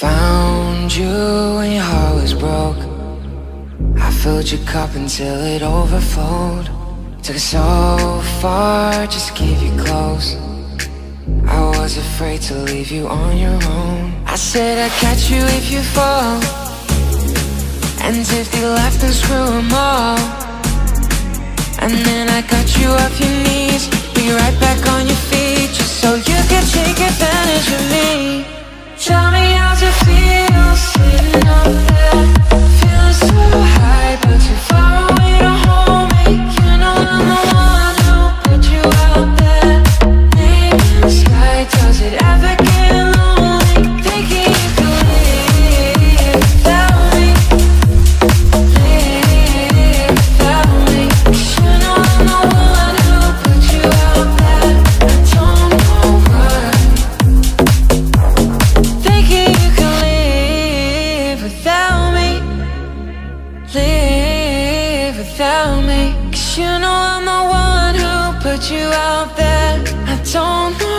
Found you when your heart was broke. I filled your cup until it overflowed. Took it so far just to keep you close. I was afraid to leave you on your own. I said I'd catch you if you fall, and if they left, then screw them all. And then I got you off your knees, put you right back on your feet, just so you could take advantage of me. Tell me how's it feel sitting up there, feeling so high but too far away to hold me. You know I'm the one who put you out there. Maybe the sky, does it ever get lonely? Thinking you could live without me, live without me. 'Cause you know I'm the one who put you out there. I don't know why. Thinking you could live without me, live without me. 'Cause you know I'm the one who put you out there. I don't know